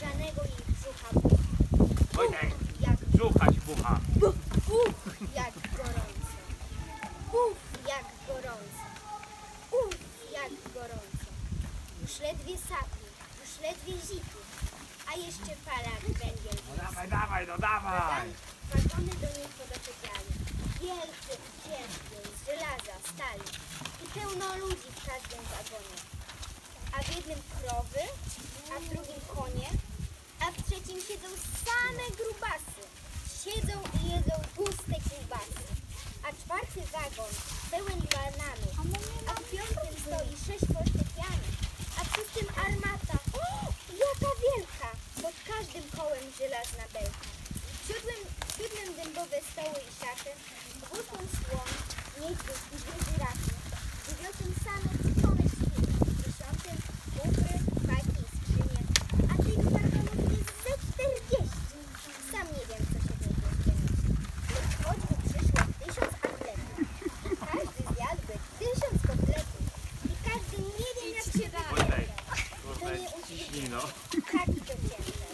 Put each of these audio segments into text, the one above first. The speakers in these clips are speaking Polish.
rozgrzanego jej brzucha bucha. Wojtek, brzucha ci bucha. Uf, jak gorąco. Uf, jak gorąco. Uf, jak gorąco. Już ledwie sapie, już ledwie zipie, a jeszcze para węgiel. No dawaj, no dawaj. Wagony do niej podoczepiali. Wielkie i ciężkie, z żelaza, stali. I pełno ludzi w każdym wagonie. A w jednym krowy, a w drugim konie, a w trzecim siedzą same grubasy. Siedzą i jedzą tłuste kiełbasy. A czwarty wagon pełen bananów, a w piątym stoi 6 fortepianów, a w szóstym armata. O, jaka wielka! Pod każdym kołem żelazna belka. W siódmym dębowe stoły i szachy, w ósmym słon, niedźwiedź i dwie żyrafy, w dziewiątym same czczone świnie, w dziesiątym kufry, baki i skrzynie, a tych wagonów jest ze 40. Sam nie wiem, co się w nich jeszcze mieści. Lecz choćby przyszło 1000 atletów i każdy zjadłby 1000 kotletów i każdy nie wiem, jak się da. Wojtek, To nie ciśnij no. tak docięte.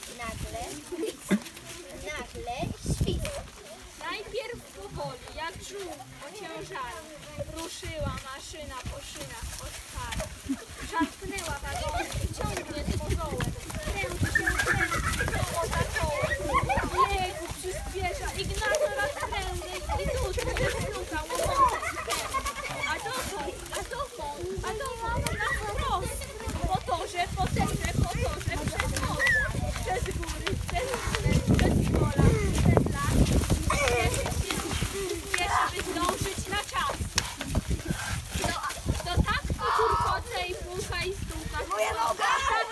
Nagle świst. Najpierw powoli, jak żółw ociężary, ruszyła maszyna po szynach od kar. Szarpnęła wagony i ciągnie z pozołem. Kręci się koło za kołem. Biegu przyspiesza i gna coraz prędzej i tu stuka łomotem. A dokąd na wprost. Po torze, przez most. Przez góry, przez pola, przez las. Spieszy, by zdążyć na czas. To tak turkoce i pucha i stuka. Moja noga!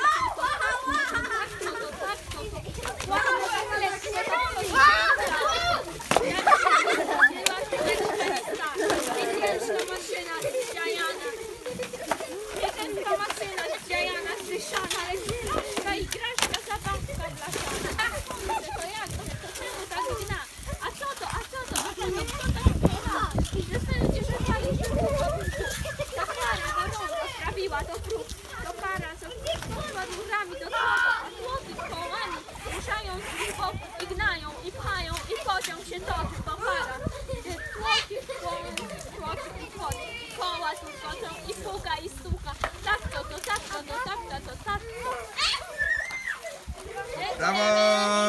Maszyna zdyszana, lecz graszka i graszka zabawka blaszana. To jak? To czemu tak gna? A co to? Kto tak gna? Zostańcie, że pali się ta para gorąca sprawiła to próg. To para, co poszła górami do tłoku, a tłoki kołami ruszając z boku i gnają, i pchają, i pociąg się toczy, bo para. Gdy tłoki i koła turkocą i puka i stuka. Tak to. Brawo!